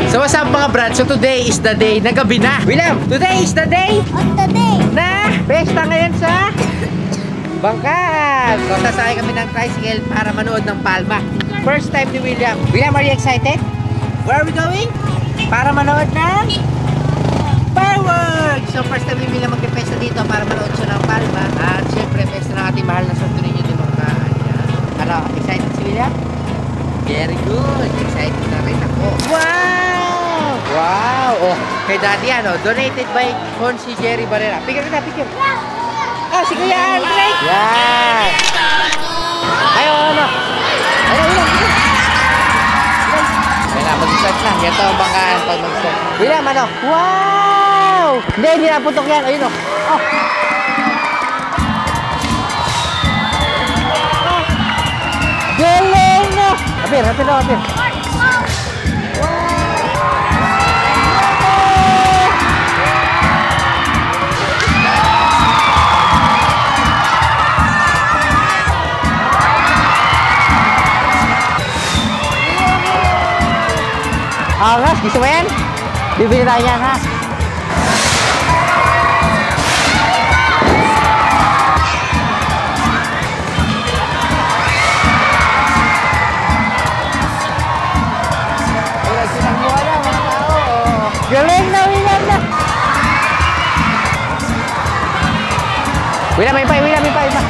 So what's up mga brad? So today is the day na gabi na. William, today is the day na pesta ngayon sa Bangkas. So sasakay kami ng tricycle para manood ng Palma. First time ni William. William, are you excited? Where are we going? Para manood ng fireworks. So first time ni William magpipesta dito para manood siya ng Palma. At syempre pesta ng ating mahal na Santo Niño de Bangka. Ano, excited si William? Very good. Excited na rin ako. Wow! Wow! Oh, kay Daddy ano, donated by Honsi Jerry Barrera. Picture na, picture. Ah, si Kuya Andre. Yan! Ayaw, ano? Ayaw, William. Kaya na, mag-start na. Yan to ang bangkaan pag mag-start. William, ano? Wow! Hindi naputok yan. Ayun, oh. Oh. Galing na! Apir, apir daw, apir. Angas, gusto mo yan? Bibili tayo yan, ha? Galing na, William na! William, may pa, William, may pa, may pa.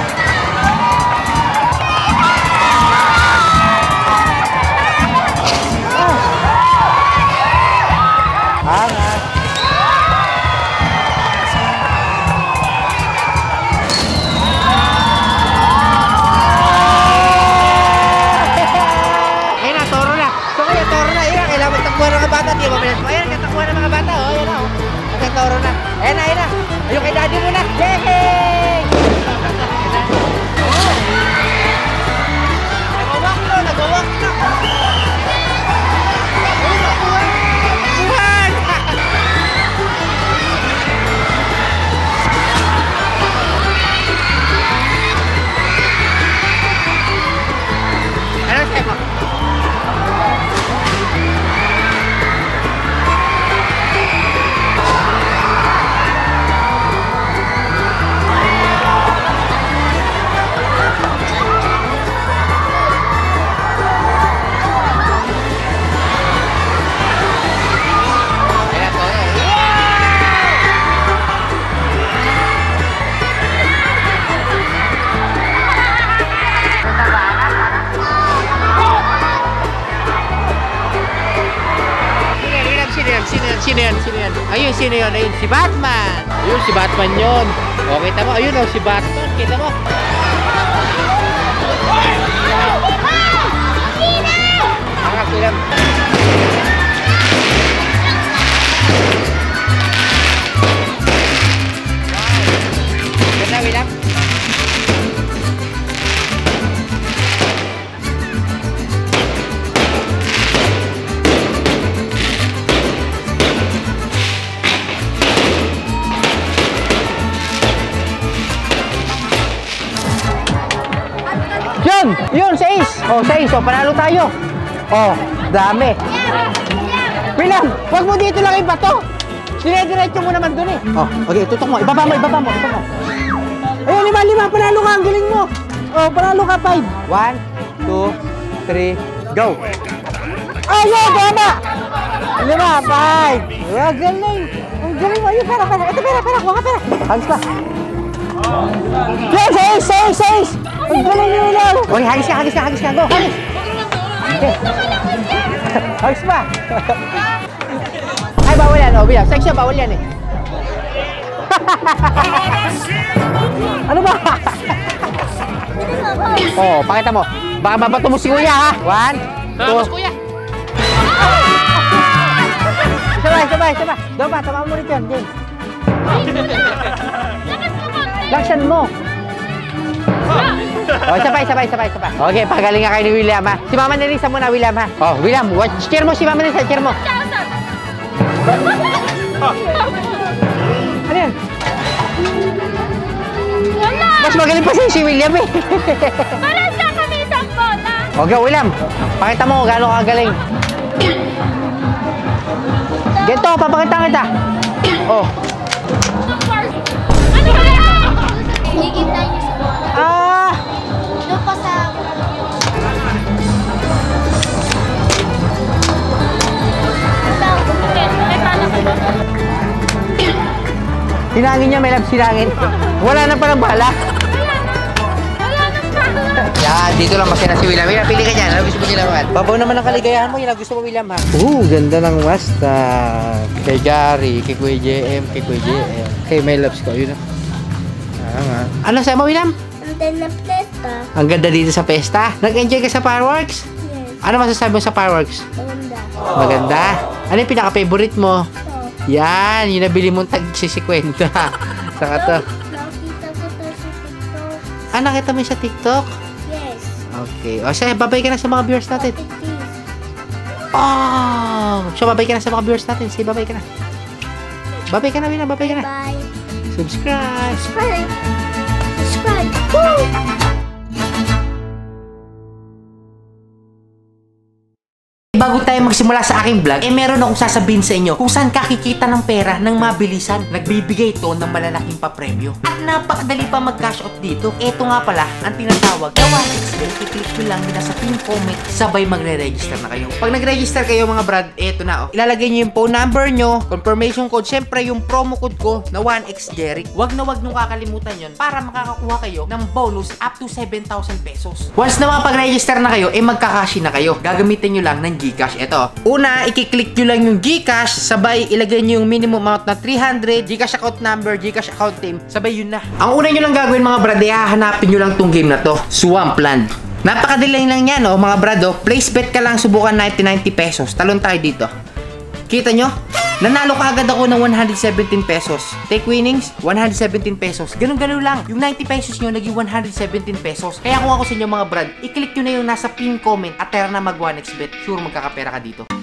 Angas. Ayun na, toro na. So kaya toro na. Ayun na, kailangan magtakbuhan ng mga bata. Di ba mabilis mo? Ayun, katakbuhan ng mga bata. Oh, ayun na. Kasi toro na. Ayun na, ayun na. Ayun kay Daddy muna. Yay! Nagawak na, nagawak na. Sino yan? Ayun, sino yun? Ayun, si Batman. Ayun, si Batman yun. O, kita mo? Ayun, si Batman. Kita mo? Ang film. Ganda, William. Yun, 6. Oh, 6. Oh, panalo tayo. Oh, dami. William, wag mo dito lang ibato. Dire-diretso mo naman dun eh. Oh, okay, tutok mo. Ibaba mo. Ayun, 5. Panalo ka. Ang galing mo. Oh, panalo ka. 5. 1, 2, 3, go. Ayun, tama. 5. Ang galing. Ang galing mo. Ayun, pera. Ito, pera. Kuha ka, pera. Hagis pa. Yan, 6. Ang galing nyo lang! Uy, hagis ka! Go! Hagis! Okay. Hagis pa! Ay, bawal yan! O, William. Section, bawal yan eh. Ano ba? Oh, pakita mo. Baka mabato mo si Kuya, ha? 1, 2. Kuya! Sabay. Doon pa, tama mo rin yan. Laksan mo! Oh, sabay. Okay, pagaling nga kayo ni William, ha? Si Mama Nerissa muna, William, ha? Oh, William, cheer mo si Mama Nerissa, cheer mo. Ano yan? Mas magaling pa si William, eh. Parang sa kami isang bola. Okay, William, pakita mo gaano kagaling. Ganito, papakita kita. Oh. Ano ba yan? Higintay niyo sa mga. Ah! Doon pa sa... May pala ka ba? Sinangin niya, may love sinangin. Wala na palang bala. Wala nang pala. Yan, dito lang masaya na si William. William, pili ka dyan. Ano gusto mo nilawan? Babaw naman ang kaligayahan mo. Yun ang gusto mo, William, ha? Ganda ng Mustang. Kay Gary, kay Kuya JM, kay Kuya JM. Kay My Loves ko, yun, Ano sa'yo mo, William? Ang ganda ng plesta. Ang ganda dito sa pesta. Nag-enjoy ka sa fireworks? Yes. Ano masasabi mo sa fireworks? Maganda. Maganda. Ano yung pinaka-favorite mo? So, Yan, yung nabili mong tag-60. Saka to. nakita ko to sa TikTok. Ah, nakita mo yun sa TikTok? Yes. Okay. O, siya, babay ka na sa mga viewers natin. It is. Oh! So, babay ka na sa mga viewers natin. Say, babay ka na. Babay ka na, William. Babay ka na. Bye. Subscribe. Subscribe. Subscribe. Woo! Bago tayo magsimula sa aking vlog, meron akong sasabihin sa inyo kung saan kakikita ng pera ng mabilisan. Nagbibigay ito ng malalaking papremyo. At napakadali pa mag-cash out dito. Ito nga pala ang tinatawag na 1xBet. I-click nyo lang nila sa pin comment, sabay magre-register na kayo. Pag nag-register kayo mga brad, eto na ilalagay nyo yung phone number nyo, confirmation code, syempre yung promo code ko na 1xJeric. Wag na wag nyo kakalimutan yun para makakakuha kayo ng bonus up to 7,000 pesos. Once na makapag-register na kayo, magkakashi na kayo. Gagamitin nyo lang ng Gcash. Ito. Una, i-click nyo lang yung Gcash, sabay ilagay nyo yung minimum amount na 300, Gcash account number, Gcash account name, sabay yun na. Ang una nyo lang gagawin mga brad, hahanapin nyo lang tong game na to, Swampland. Napakadali lang yan, mga brad. Place bet ka lang, subukan 90 pesos. Talon tayo dito. Kita nyo? Nanalo ka agad ako ng 117 pesos. Take winnings, 117 pesos. Ganun-ganun lang. Yung 90 pesos nyo, naging 117 pesos. Kaya kung ako sa inyo mga brad, i-click nyo na yung nasa pin comment at tara na mag 1xBet. Sure magkakapera ka dito.